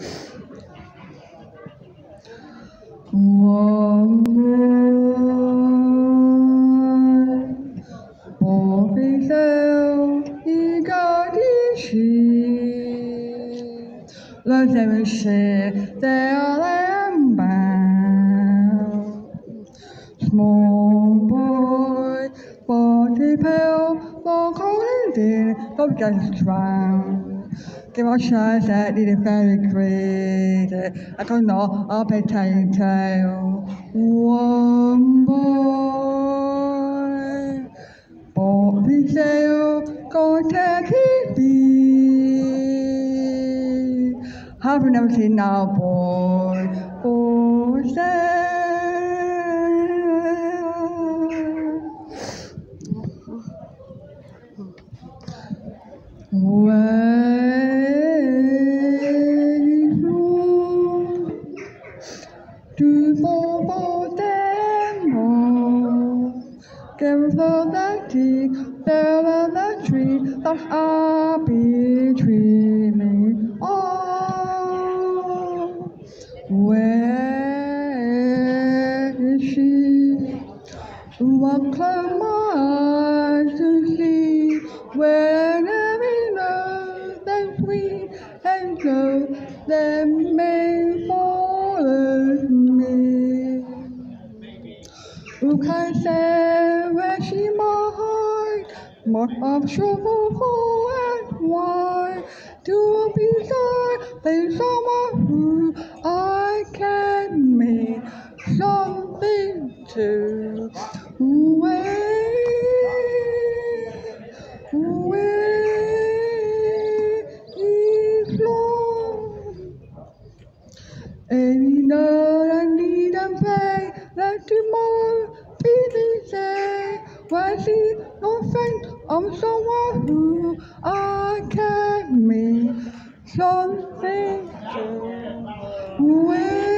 One man, both himself, he got his sheep. Let them say they are lamb bound. Small boy, body pale, for cold and thin, don't get drowned. Give a chance at the very great. I can know a potato. One boy, bought his tail, go take his beat. Have you never seen a boy for sale? To for them all, give for the tea, there are the tree that are between me all. Where is she? What close my eyes to see? Wherever we know that sweet and slow, that may follow me. Who can say where she might hide? What of trouble for and why? To be beside there's someone who I can meet something to. Where is love? And you know I need and pray that tomorrow be the same. When I see no friend of someone who I can meet something to. Where